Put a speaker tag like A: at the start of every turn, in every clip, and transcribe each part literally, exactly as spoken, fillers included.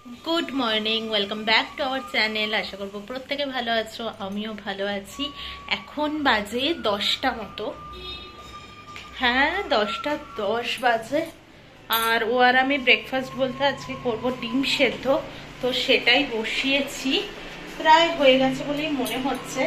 A: Good morning welcome back to our channel. आशा करब प्रत्येके भालो आछो, आमिও ভালো আছি। এখন বাজে দশটা মতো, হ্যাঁ দশটা দশ বাজে। আর ও আর আমি ব্রেকফাস্ট বলতে আজকে করব ডিম সেদ্ধ, তো সেটাই বসিয়েছি। প্রায় হয়ে গেছে বলেই মনে হচ্ছে,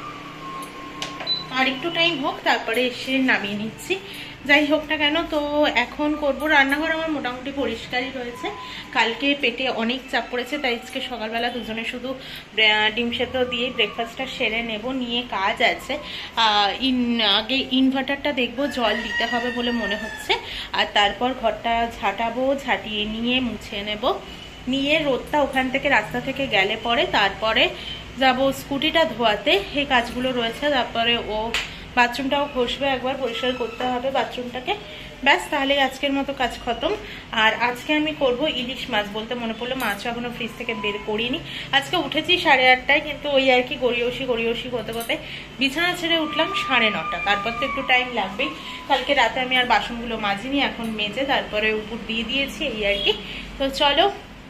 A: আর একটু টাইম হোক তারপরে এসে নামিয়ে নিচ্ছি। যাই হোক না কেন, তো এখন করব রান্নাঘর আমার মোটামুটি পরিষ্কারই রয়েছে। কালকে পেটে অনেক চাপ পড়েছে, তাই আজকে সকালবেলা দুজনে শুধু ডিম সেদ্ধ দিয়ে ব্রেকফাস্টটা সেরে নেব। নিয়ে কাজ আছে, ইন আগে ইনভার্টারটা দেখবো, জল দিতে হবে বলে মনে হচ্ছে। আর তারপর ঘরটা ঝাঁটাবো, ঝাঁটিয়ে নিয়ে মুছে নেব। নিয়ে রোদটা ওখান থেকে রাস্তা থেকে গেলে পরে তারপরে যাব স্কুটিটা ধোয়াতে। এই কাজগুলো রয়েছে। তারপরে ও বাথরুমটাও ঘষবে, একবার পরিষ্কার করতে হবে বাথরুমটাকে। ব্যাস, তাহলে আজকের মতো কাজ খতম। আর আজকে আমি করব ইলিশ মাছ। বলতে মনে পড়লো, মাছও এখনো ফ্রিজ থেকে বের করিনি। আজকে উঠেছি সাড়ে আটটায়, কিন্তু ওই আর কি গড়িয়সি গড়িয়সি করতে করতে বিছানা ছেড়ে উঠলাম সাড়ে নটা। তারপর তো একটু টাইম লাগবেই। কালকে রাতে আমি আর বাসনগুলো মাজিনি, এখন মেজে তারপরে উপর দিয়ে দিয়েছি, এই আর কি। তো চলো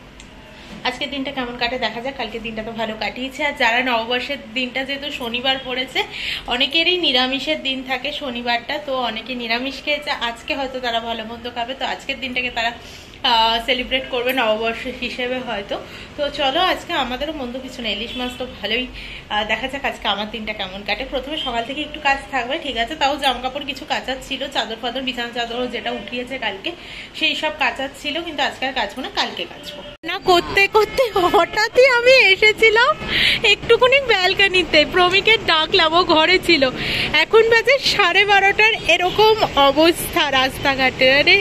A: আজকের দিনটা কেমন কাটে দেখা যাক। কালকে দিনটা তো ভালো কাটিয়েছে। আর যারা নববর্ষের দিনটা যেহেতু শনিবার পড়েছে, অনেকেরই নিরামিষের দিন থাকে শনিবারটা, তো অনেকে নিরামিষ খেয়েছে। আজকে হয়তো তারা ভালো মন্দ খাবে, তো আজকের দিনটাকে তারা সেলিব্রেট করবে নববর্ষ হিসেবে হয়তো। তো চলো, আজকে আমাদেরও মন্দ কিছু নেই, ইলিশ মাছ তো ভালোই। দেখা যাক আজকে আমার দিনটা কেমন কাটে। প্রথমে সকাল থেকে একটু কাজ থাকবে, ঠিক আছে। তাও জামা কাপড় কিছু কাচার ছিল, চাদর ফাদর, বিছানা চাদর যেটা উঠিয়েছে কালকে, সেই সব কাচার ছিল। কিন্তু আজকে আর কাচবো না, কালকে কাচবো না। করতে করতে হঠাৎই আমি এসেছিলাম একটুখানি ব্যালকানিতে, প্রমিকের ডাকলাম, ও ঘরে ছিল। এখন বাজে সাড়ে বারোটার এরকম অবস্থা রাস্তাঘাটে। আরে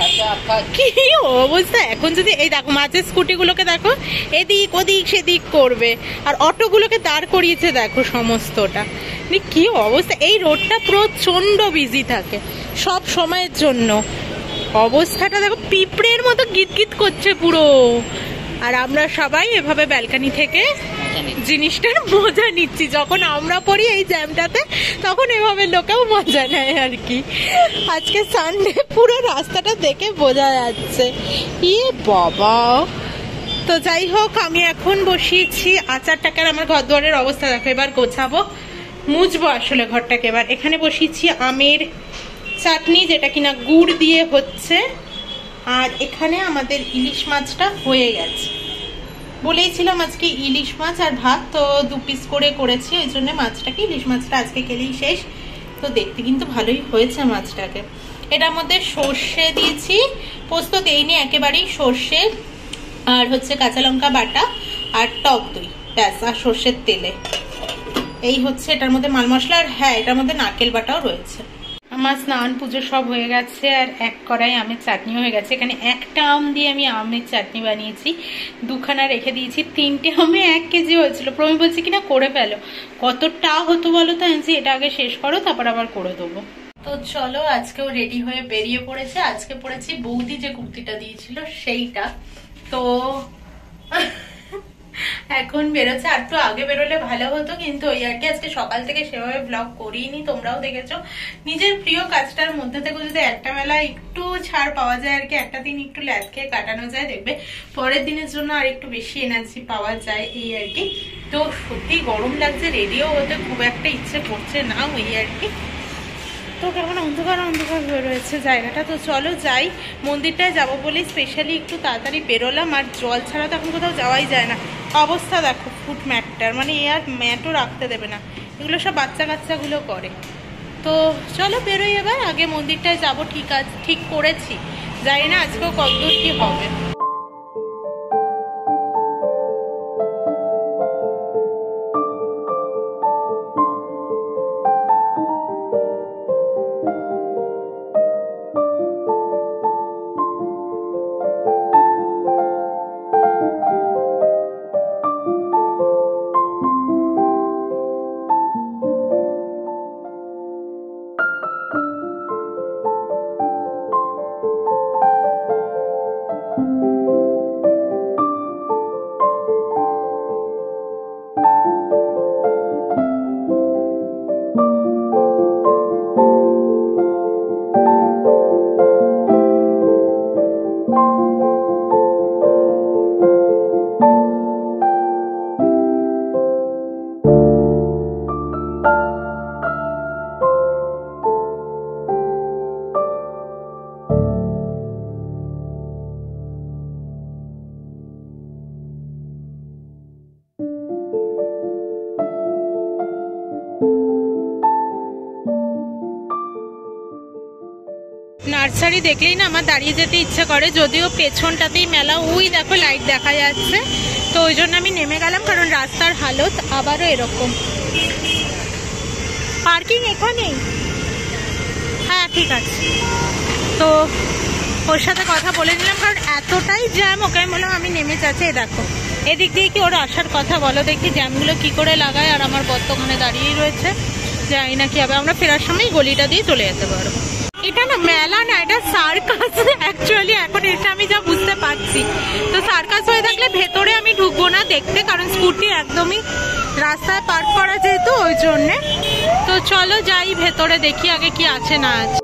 A: কি অবস্থা! এখন যদি এই দেখো মাঝের স্কুটি গুলোকে দেখো, এদিক ওদিক সেদিক করবে, আর অটোগুলোকে দাঁড় করিয়েছে দেখো সমস্তটা। কি অবস্থা! এই রোডটা প্রচন্ড বিজি থাকে সব সময়ের জন্য। অবস্থাটা দেখো, পিঁপড়ের মতো গিট গিট করছে পুরো। আর আমরা সবাই এভাবে ব্যালকানি থেকে জিনিসটার মজা নিচ্ছি। যখন আমরা পড়ি এই জ্যামটাতে, তখন এভাবে লোকেও মজা নেয় আর কি। আজকে সানডে, পুরো রাস্তাটা দেখে বোঝা যাচ্ছে। ইয়ে বাবা! তো যাই হোক, আমি এখন বসিয়েছি আচারটাকে। আর আমার ঘর দুয়ারের অবস্থা দেখো, এবার গোছাবো, মুছবো আসলে ঘরটাকে। এবার এখানে বসিয়েছি আমের চাটনি, যেটা কিনা গুড় দিয়ে হচ্ছে। আর এখানে আমাদের ইলিশ মাছটা হয়ে গেছে। বলেইছিলাম আজকে ইলিশ মাছ আর ভাত, তো দু পিস করে করেছি, ওই জন্য মাছটাকে, ইলিশ মাছটা আজকে খেলেই শেষ। তো দেখতে কিন্তু ভালোই হয়েছে মাছটাকে। এটার মধ্যে সর্ষে দিয়েছি, পোস্ত দেইনি একেবারেই, সর্ষে আর হচ্ছে কাঁচা লঙ্কা বাটা আর টক দই, ব্যাস, আর সর্ষের তেলে। এই হচ্ছে এটার মধ্যে মাল মশলা। আর হ্যাঁ, এটার মধ্যে নারকেল বাটাও রয়েছে। আমার স্নান পুজো সব হয়ে গেছে, আর এক কড়াই আমের চাটনি হয়ে গেছে। এখানে একটা আম দিয়ে আমি আমের চাটনি বানিয়েছি, দুখানা রেখে দিয়েছি। তিনটে আমে এক কেজি হয়েছিল। প্রমি বলছি কিনা করে ফেলো, কতটা হতো বলো তো। আনছি এটা আগে শেষ করো, তারপর আবার করে দেবো। তো চলো, আজকেও রেডি হয়ে বেরিয়ে পড়েছে। আজকে পড়েছি বৌদি যে কুর্তিটা দিয়েছিল সেইটা। তো এখন বেরোচ্ছে, আর একটু আগে বেরোলে ভালো হতো, কিন্তু ওই আর কি আজকে সকাল থেকে সেভাবে ব্লগ করিনি। তোমরাও দেখেছো, নিজের প্রিয় কাজটার মধ্যে থেকে যদি একটা বেলা একটু ছাড় পাওয়া যায় আর কি, একটা দিন একটু ল্যাদ খেয়ে কাটানো যায়, দেখবে পরের দিনের জন্য আর একটু বেশি এনার্জি পাওয়া যায়, এই আর কি। তো সত্যি গরম লাগছে, রেডিও হতে খুব একটা ইচ্ছে করছে না, ওই আর কি। তো কেমন অন্ধকার অন্ধকার হয়ে রয়েছে জায়গাটা। তো চলো যাই, মন্দিরটায় যাবো বলে স্পেশালি একটু তাড়াতাড়ি বেরোলাম। আর জল ছাড়া তো এখন কোথাও যাওয়াই যায় না। অবস্থা দেখো ফুট ম্যাটটার, মানে এ আর ম্যাটও রাখতে দেবে না, এগুলো সব বাচ্চা কাচ্চাগুলো করে। তো চলো বেরোই এবার, আগে মন্দিরটায় যাবো, ঠিক আছে, ঠিক করেছি। জানি না আজকেও কতদূর কি হবে। নার্সারি দেখলেই না আমার দাঁড়িয়ে যেতে ইচ্ছে করে, যদিও পেছনটাতেই মেলা, ওই দেখো লাইট দেখা যাচ্ছে, তো ওই জন্য আমি নেমে গেলাম, কারণ রাস্তার হালত আবারও এরকম। পার্কিং এখানেই? হ্যাঁ ঠিক আছে। তো ওর সাথে কথা বলে নিলাম, কারণ এতটাই জ্যাম, ওকে আমি বললাম আমি নেমে যাচ্ছি। দেখো এদিক দিয়ে কি ওর আসার কথা, বলো দেখি জ্যামগুলো কি করে লাগায়। আর আমার বর তো ওখানে দাঁড়িয়েই রয়েছে, জানি না কি হবে। আমরা ফেরার সময় গলিটা দিয়ে চলে যেতে পারবো। এটা না মেলা না, এটা সার্কাস অ্যাকচুয়ালি, এখন এটা আমি যা বুঝতে পারছি। তো সার্কাস হয়ে থাকলে ভেতরে আমি ঢুকবো না দেখতে, কারণ স্কুটি একদমই রাস্তায় পার্ক করা যেহেতু, ওই জন্যে। তো চলো যাই ভেতরে, দেখি আগে কি আছে না আছে।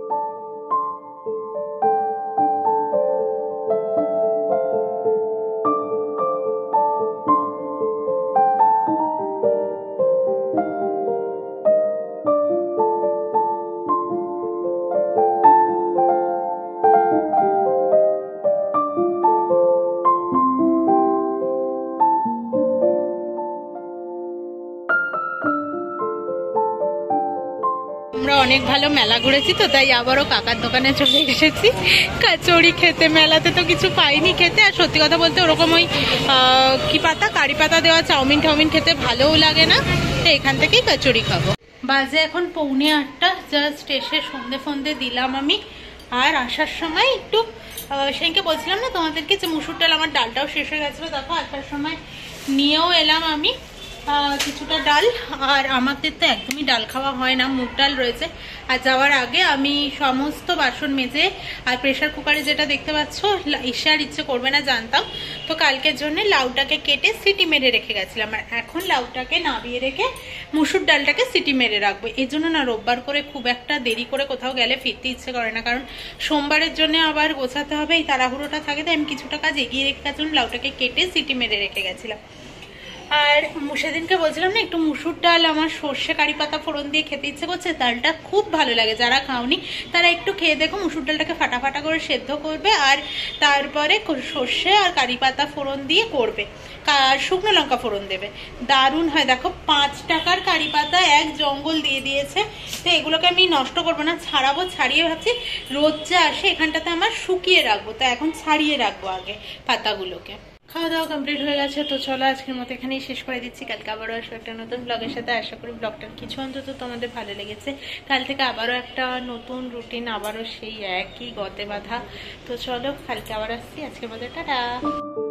A: আমরা অনেক ভালো মেলা ঘুরেছি, তো তাই আবারও কাকার দোকানে চলে এসেছি কচুরি খেতে। মেলাতে তো কিছু পাইনি খেতে, আর সত্যি কথা বলতে ওরকম ওই কি পাতা, কারি পাতা দেওয়া চাউমিন টাউমিন খেতে ভালোও লাগে না, তো এখান থেকেই কচুরি খাবো। বাজে এখন পৌনে আটটা, জাস্ট এসে সন্ধে ফন্দে দিলাম আমি। আর আসার সময় একটু সেদিনকে বলছিলাম না তোমাদেরকে যে মুসুর ডাল, আমার ডালটাও শেষ হয়ে গেছিলো, দেখো আসার সময় নিয়েও এলাম আমি কিছুটা ডাল। আর আমাদের তো একদমই ডাল খাওয়া হয় না, মুগ ডাল রয়েছে। আর যাওয়ার আগে আমি সমস্ত বাসন মেজে, আর প্রেশার কুকারে যেটা দেখতে পাচ্ছ এসে আর ইচ্ছে করবে না জানতাম, তো কালকের জন্য লাউটাকে কেটে সিটি মেরে রেখে গেছিলাম। আর এখন লাউটাকে নামিয়ে রেখে মুসুর ডালটাকে সিটি মেরে রাখবো। এই জন্য না রোববার করে খুব একটা দেরি করে কোথাও গেলে ফিরতে ইচ্ছে করে না, কারণ সোমবারের জন্য আবার গোছাতে হবে, এই তাড়াহুড়োটা থাকে। তাই আমি কিছুটা কাজ এগিয়ে রেখে গেছিলাম, লাউটাকে কেটে সিটি মেরে রেখে গেছিলাম। আর সেদিনকে বলছিলাম না একটু মুসুর ডাল আমার সর্ষে কারি পাতা ফোড়ন দিয়ে খেতে ইচ্ছে করছে, ডালটা খুব ভালো লাগে। যারা খাওনি তারা একটু খেয়ে দেখো, মুসুর ডালটাকে ফাটা ফাটা করে সেদ্ধ করবে, আর তারপরে সর্ষে আর কারি পাতা ফোড়ন দিয়ে করবে, আর শুকনো লঙ্কা ফোড়ন দেবে, দারুণ হয়। দেখো পাঁচ টাকার কারি পাতা এক জঙ্গল দিয়ে দিয়েছে, তো এগুলোকে আমি নষ্ট করবো না, ছাড়াবো। ছাড়িয়ে ভাবছি রোদ যে আসে এখানটাতে আমার শুকিয়ে রাখবো, তো এখন ছাড়িয়ে রাখবো আগে পাতাগুলোকে। খাওয়া দাওয়া কমপ্লিট হয়ে গেছে, তো চলো আজকের মতো এখানেই শেষ করে দিচ্ছি। কালকে আবারও আসবো একটা নতুন ব্লগের সাথে। আশা করি ব্লগটার কিছু অন্তত তোমাদের ভালো লেগেছে। কাল থেকে আবারও একটা নতুন রুটিন, আবারও সেই একই গতে বাঁধা। তো চলো কালকে আবার আসছি, আজকের মতো টাটা।